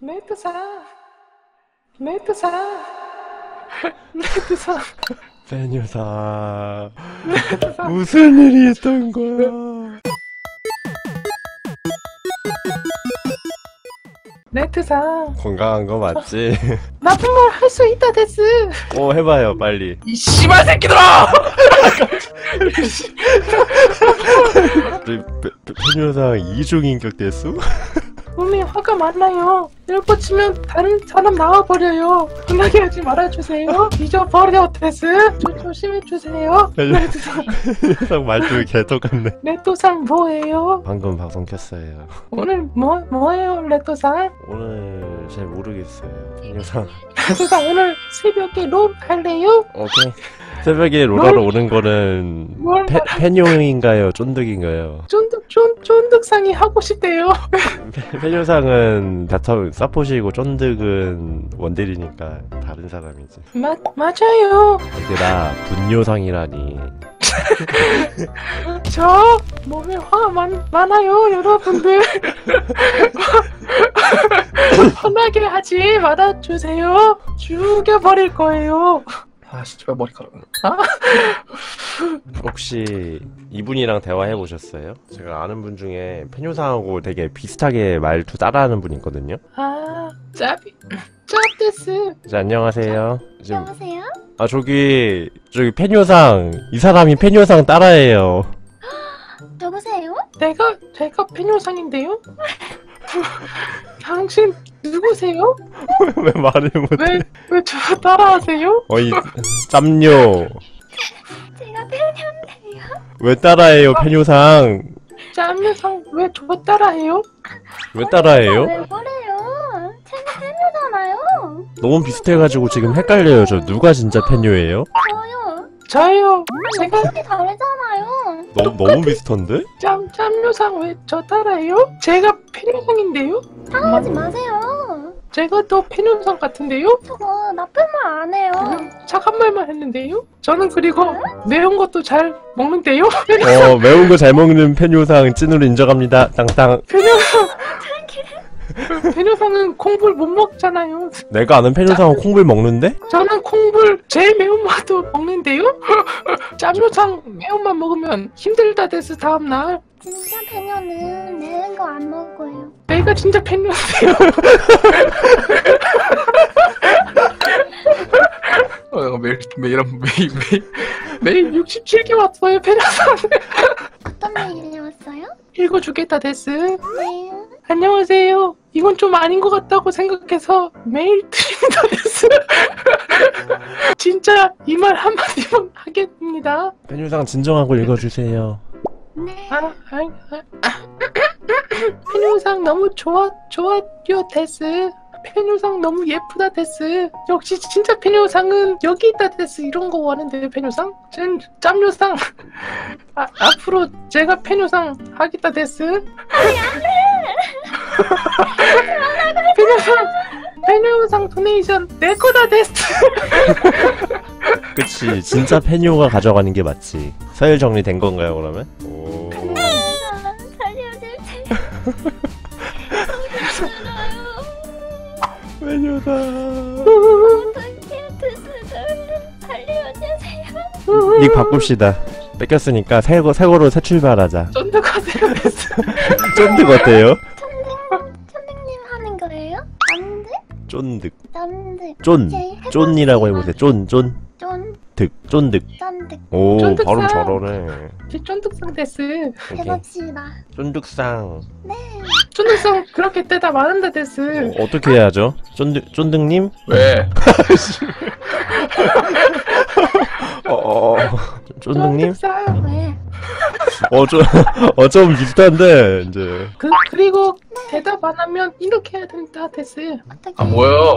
네트상, 네트상, 네트상, 페뉴사 네트상, 무슨 일이 있던 거야? 네트상. 건강한 거 맞지? 나쁜 말 할 수 있다 데스. 해봐요 빨리. 이 씨발 새끼들아! 페뉴사 이중인격 대수? 몸이 화가 많나요? 일부 치면 다른 사람 나와버려요. 혼나게 하지 말아주세요. 잊어버려 데스. 조심해주세요. 네트상, 페뉴사 말투 개똑같네. 네토상 뭐예요? 방금 방송 켰어요. 오늘 뭐예요 레토상? 오늘 잘 모르겠어요. 페뉴사. 레토상 오늘 새벽에 롤 할래요? 오케이. 새벽에 로라로 오는 거는 뭘 페뇨인가요? 쫀득인가요? 쫀득상이 하고 싶대요. 페뇨상은 바텀 사포시고 쫀득은 원딜이니까 다른 사람이지. 맞아요. 얘들아 분뇨상이라니. 저 몸에 화가 많아요 여러분들. 화나게 하지 말아주세요. 죽여버릴 거예요. 아 진짜 머리카락. 혹시 이분이랑 대화해보셨어요? 제가 아는 분 중에 페뇨상하고 되게 비슷하게 말투 따라하는 분이 있거든요. 짭데스. 자, 안녕하세요. 지금 안녕하세요. 저기 페뇨상, 이 사람이 페뇨상 따라해요. 누구세요? 제가 페뇨상인데요? 당신 누구세요? 왜 말을 못해? 왜 저 따라하세요? 어이 짬뇨. 제가 페뇨인데요. 왜 따라해요 페뇨상? 짬녀상 왜 저 따라해요? 왜 따라해요? 왜 그래요? 제가 페뇨잖아요. 너무 비슷해가지고 지금 헷갈려요. 저 누가 진짜 페뇨예요? 저요. 저요. 제가 색이 다르잖아요. 너무 비슷한데? 짬녀상 왜 저 따라해요? 제가 페뇨상인데요? 따라하지 마세요. 제가 또 페뇨상 같은데요? 저거 나쁜 말 안 해요. 착한 말만 했는데요? 저는 그리고 매운 것도 잘 먹는데요? 매운 거 잘 먹는 페뇨상 찐으로 인정합니다. 땅땅. 페뇨상은 콩불 못 먹잖아요. 내가 아는 페뇨상은 콩불 먹는데? 저는 콩불 제일 매운맛도 먹는데요? 짬녀상 매운맛 먹으면 힘들다 데스 다음날. 진짜 페뇨는 매운 거 안 먹어요. 내가 진짜 페뇨인데요. 매일 67개 왔어요 페뇨상. 어떤 메일이 왔어요? 읽어주겠다 데스. 네. 안녕하세요. 이건 좀 아닌 것 같다고 생각해서 메일 드립니다 데스. 진짜 이 말 한마디만 하겠습니다. 페뇨상 진정하고 읽어주세요. 네. 페뇨상 너무 좋아요 데스. 페뇨상 너무 예쁘다 데스. 역시 진짜 페뇨상은 여기 있다 데스. 이런 거 원하는데 페뇨상? 짬뇨상. 앞으로 제가 페뇨상 하겠다 데스. 페뇨상 도네이션 내 거다 데스. 그치, 진짜 페뇨가 가져가는 게 맞지. 서열 정리된 건가요 그러면? 오. 살려주세요. 페뇨다. 어떻게 살려주세요. 닉 바꿉시다. 뺏겼으니까 새 거로 새 출발하자. 쫀득하세요 데스. 쫀득 어때요? 천백님 하는 거예요? 남들? 쫀득. 남들. 쫀이라고 해보세요. 쫀득. 쫀득. 쫀득. 오, 쫀득상. 발음 잘하네. 쫀득상 데스. 오케이. 해봅시다. 쫀득상. 네. 쫀득상 그렇게 때다 많은데 데스. 어떻게 해야죠? 쫀득님? 왜? 쫀득님? 쫀득상. 왜? 좀 비슷한데, 이제. 그리고 대답 안 하면 이렇게 해야 된다 데스. 어떻게? 아 뭐야?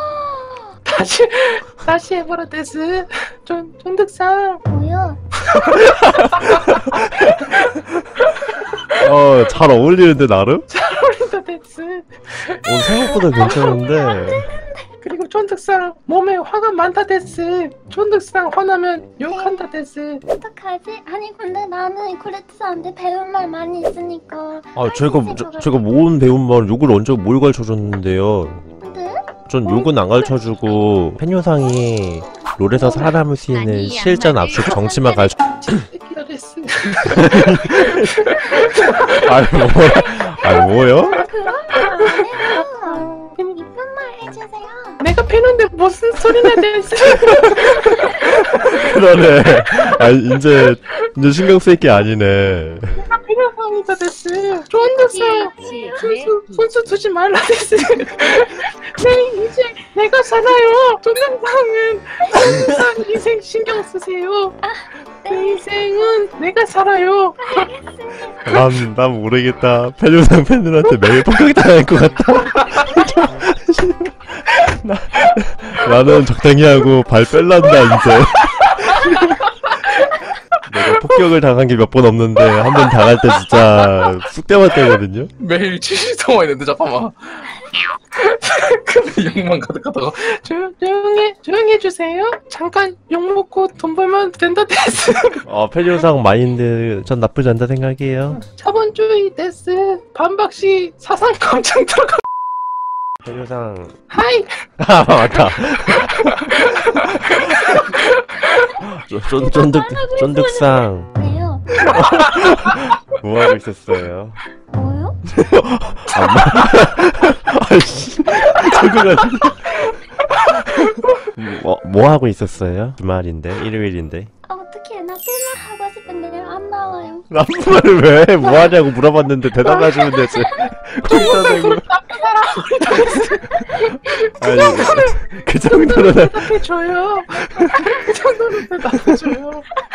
다시 해보라 데스. 쫀득상. 뭐요? 잘 어울리는데, 나름? 잘 어울린다 데스. 생각보다 괜찮은데. 그리고 쫀득상 몸에 화가 많다 데스. 쫀득상 화나면 욕한다 데스. 어떡하지? 아니 근데 나는 코레트사한테 배운 말 많이 있으니까. 아 제가 모은 배운 말 욕을 언제 뭘 가르쳐줬는데요. 근데? 전 욕은 안 가르쳐주고 펜요상이 롤에서 살아남을 수 있는 실전 압축 정치만 가르쳐. 새끼다 데스. 아니 뭐요? 그런 말안 해요. 이쁜 말 해주세요. 내가 패는데 무슨 소리냐 데스. 그러네. 이제 신경 쓸 게 아니네. 내가 패녀상이다 데스. 쫀득상 손수 두지 말라 데스. 이제 내가 살아요. 쫀득상은 쫀득상 인생 신경 쓰세요. 내 인생은 내가 살아요. 난 모르겠다. 펜요상 팬들한테 매일 폭격당할 것 같다. 나는 적당히 하고 발 뺄란다 이제. 내가 폭격을 당한 게 몇 번 없는데 한 번 당할 때 진짜 쑥대만 떼거든요. 매일 70통화 있는데 잠깐만. 근데 욕만 가득하다가 조용히 해주세요. 잠깐 욕 먹고 돈 벌면 된다 데스. 펜요상 마인드 전 나쁘지 않다 생각해요. 자본주의 데스. 반박시 사상 검증 들어가. 펜요상 하이. 맞다. 쫀득상 왜요? 뭐하고 있었어요? 뭐요? 아이씨 저거가 뭐 하고 있었어요? 주말인데 일요일인데 어떻게 나 뜰만 하고 싶은데 안 나와요. 나쁜 말을 왜 뭐하냐고 물어봤는데 대답해주면 되지. 거기다 대고 아니 그 정도로 대답해줘요. 그 정도로 대답해줘요.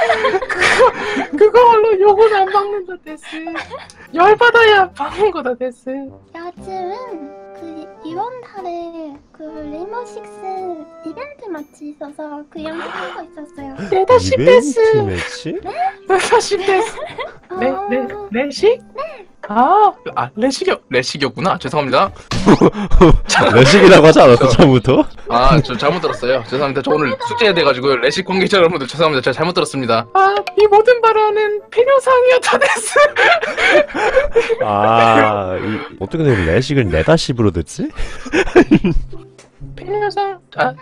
그걸로 욕은 안 먹는다 데스. 열받아야 박는 거다 데스. 요즘 이번 달에 레인보우 식스 이벤트 마치 있어서 그 연습하고 있었어요. 네다시 데스. 이벤트 매치? 네다시 데스. 레식? 네. 레식이었구나. 죄송합니다. 레식이라고 하지 않았어 처음부터? 저 잘못 들었어요. 죄송합니다. 저 오늘 숙제해야 돼가지고 레식 관계자 여러분들 죄송합니다. 제가 잘못 들었습니다. 이 모든 발언은 필요상이었다 데스. 어떻게 내 레식을 네다십으로 듣지? 필요상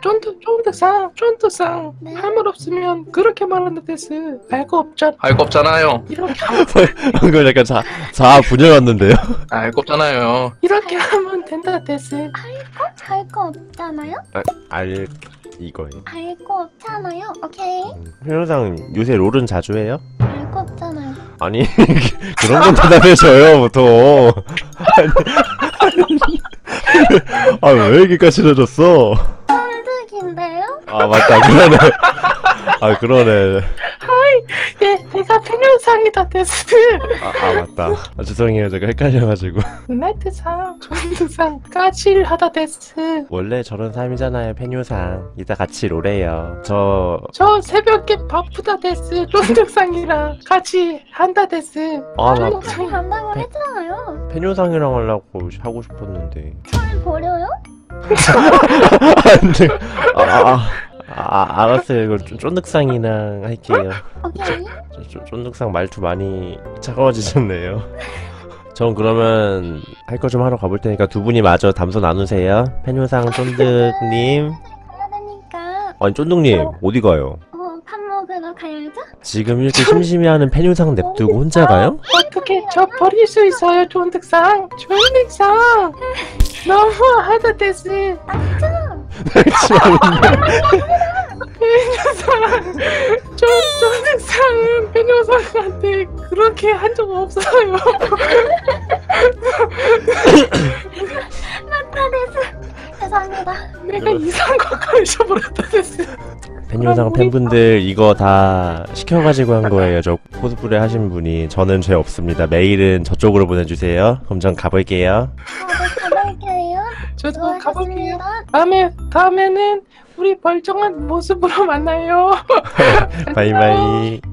쫀득상 네. 할 말 없으면 그렇게 말한다 데스. 알 거 없잖아. 알 거 없잖아요. 이렇게 방금 약간 자아 분열왔는데요? 알 거 없잖아요. 이렇게 하면 된다 데스. 할 거 없잖아요? 이거예요. 할 거 없잖아요. 오케이. 펜요상 요새 롤은 자주 해요? 할 거 없잖아요. 아니 그런 건 대답해줘요 보통. 왜 얘기까지 해줬어? 쫀득인데요? 맞다 그러네. 내가 필요상이다 데스. 맞다. 죄송해요 제가 헷갈려가지고. 나이트상 쫀득상 까칠하다 데스. 원래 저런 삶이잖아요 펜요상. 이따 같이 롤해요. 저 새벽에 바쁘다 데스. 쫀득상이랑 같이 한다 데스. 나 쫀득이 한다고 했잖아요. 펜요상이랑 하고 싶었는데. 절 버려요? 안돼. 알았어요. 이거 쫀득상이랑 할게요. 오케이. 쫀득상 말투 많이 차가워지셨네요. 전 그러면 할 거 좀 하러 가볼 테니까 두 분이 마저 담소 나누세요. 펜요상 쫀득님. 가야 되니까. 아니 쫀득님 어디 가요? 밥 먹으러 가야죠? 지금 이렇게 심심해하는 펜요상 냅두고 혼자 가요? 어떻게 저 버릴 수 있어요 쫀득상. 쫀득상 너무 하다 데스. 쫀득상은 페뇨상한테 그렇게 한 적 없어요. 맞다 데스. 죄송합니다. 내가 이상한 거 가르쳐버렸다 데스. 펜요상 팬분들 이거 다 시켜가지고 한 거예요. 저 코스프레 하신 분이. 저는 죄 없습니다. 메일은 저쪽으로 보내주세요. 그럼 전 가볼게요. 네, 가볼게요. 저도 가볼게요. 수고하셨습니다. 다음에는 우리 멀쩡한 모습으로 만나요. 바이바이.